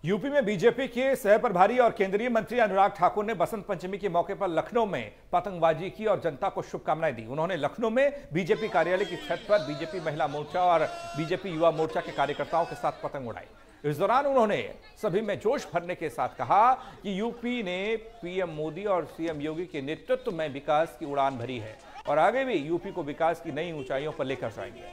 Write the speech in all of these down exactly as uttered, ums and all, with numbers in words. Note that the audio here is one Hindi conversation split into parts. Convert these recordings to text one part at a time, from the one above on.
यूपी में बीजेपी के सह प्रभारी और केंद्रीय मंत्री अनुराग ठाकुर ने बसंत पंचमी के मौके पर लखनऊ में पतंगबाजी की और जनता को शुभकामनाएं दी। उन्होंने लखनऊ में बीजेपी कार्यालय की छत पर बीजेपी महिला मोर्चा और बीजेपी युवा मोर्चा के कार्यकर्ताओं के साथ पतंग उड़ाई। इस दौरान उन्होंने सभी में जोश भरने के साथ कहा कि यूपी ने पीएम मोदी और सीएम योगी के नेतृत्व में विकास की उड़ान भरी है और आगे भी यूपी को विकास की नई ऊंचाइयों पर लेकर जाएंगे।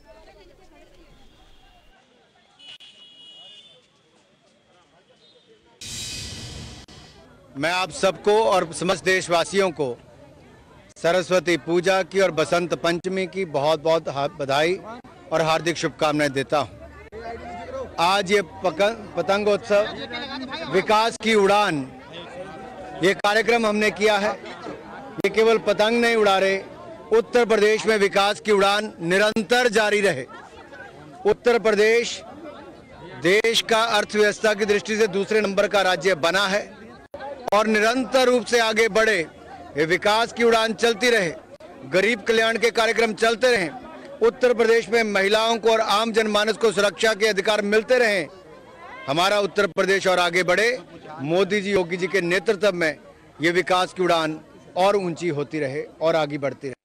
मैं आप सबको और समस्त देशवासियों को सरस्वती पूजा की और बसंत पंचमी की बहुत बहुत बधाई और हार्दिक शुभकामनाएं देता हूं। आज ये पतंगोत्सव विकास की उड़ान ये कार्यक्रम हमने किया है। ये केवल पतंग नहीं उड़ा रहे, उत्तर प्रदेश में विकास की उड़ान निरंतर जारी रहे। उत्तर प्रदेश देश का अर्थव्यवस्था की दृष्टि से दूसरे नंबर का राज्य बना है और निरंतर रूप से आगे बढ़े। ये विकास की उड़ान चलती रहे, गरीब कल्याण के कार्यक्रम चलते रहें, उत्तर प्रदेश में महिलाओं को और आम जनमानस को सुरक्षा के अधिकार मिलते रहें। हमारा उत्तर प्रदेश और आगे बढ़े। मोदी जी, योगी जी के नेतृत्व में ये विकास की उड़ान और ऊंची होती रहे और आगे बढ़ती रहे।